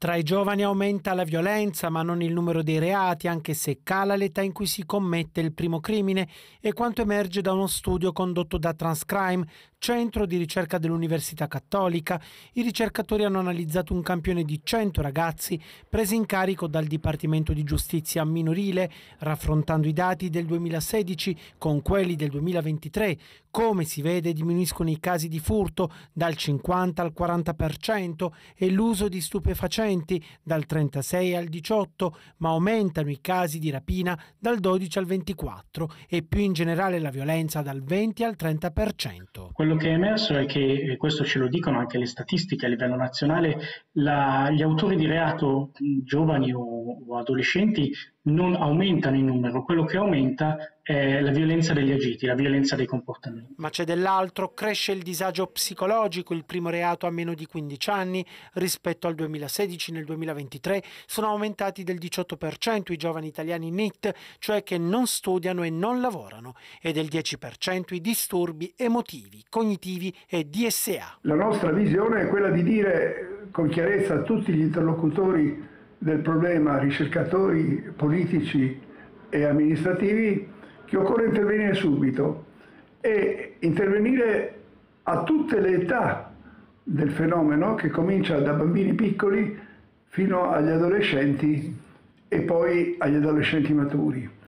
Tra i giovani aumenta la violenza, ma non il numero dei reati, anche se cala l'età in cui si commette il primo crimine, è quanto emerge da uno studio condotto da Transcrime, centro di ricerca dell'Università Cattolica. I ricercatori hanno analizzato un campione di 100 ragazzi presi in carico dal Dipartimento di Giustizia minorile, raffrontando i dati del 2016 con quelli del 2023. Come si vede, diminuiscono i casi di furto dal 50 al 40% e l'uso di stupefacenti dal 36 al 18, ma aumentano i casi di rapina dal 12 al 24 e più in generale la violenza dal 20 al 30%. Quello che è emerso è che, e questo ce lo dicono anche le statistiche a livello nazionale, gli autori di reato giovani o adolescenti non aumentano in numero, quello che aumenta è la violenza degli agiti, la violenza dei comportamenti. Ma c'è dell'altro, cresce il disagio psicologico, il primo reato a meno di 15 anni, rispetto al 2016 nel 2023 sono aumentati del 18% i giovani italiani NEET, cioè che non studiano e non lavorano, e del 10% i disturbi emotivi, cognitivi e DSA. La nostra visione è quella di dire con chiarezza a tutti gli interlocutori del problema, ricercatori, politici e amministrativi, che occorre intervenire subito e intervenire a tutte le età del fenomeno, che comincia da bambini piccoli fino agli adolescenti e poi agli adolescenti maturi.